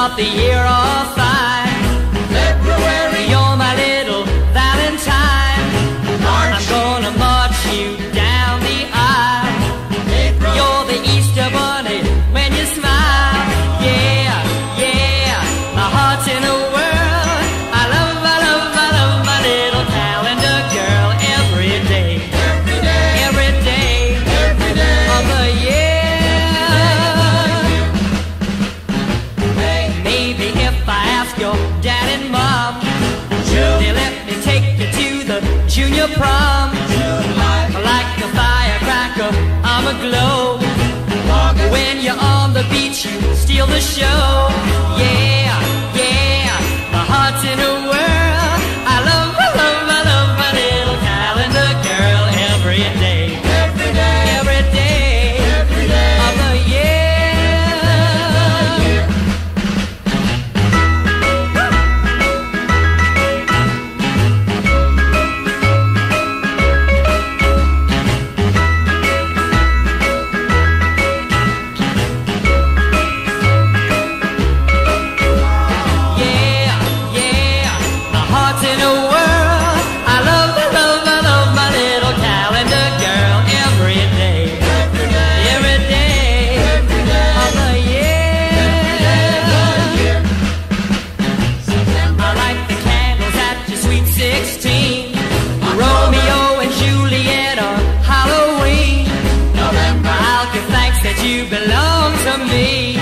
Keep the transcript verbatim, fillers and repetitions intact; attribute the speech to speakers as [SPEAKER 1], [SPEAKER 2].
[SPEAKER 1] start the year off fine. February, you're my little Valentine. March, I'm gonna march you down the aisle. April, you're the Easter bunny when you smile. Yeah, yeah, my heart's in a whirl. I love, I love, I love my little calendar girl. Every day, every day, every day, every day of the year. Hey, maybe if I ask your dad and mom, they let me take you to the junior prom. Like a firecracker, I'm aglow. When you're on the beach, you steal the show. Yeah, yeah, my heart's in a whirl. I love, I love, I love my little calendar girl. Every day, every day, every day, every day of the year. Romeo and Juliet on Halloween. November, I'll give thanks that you belong to me.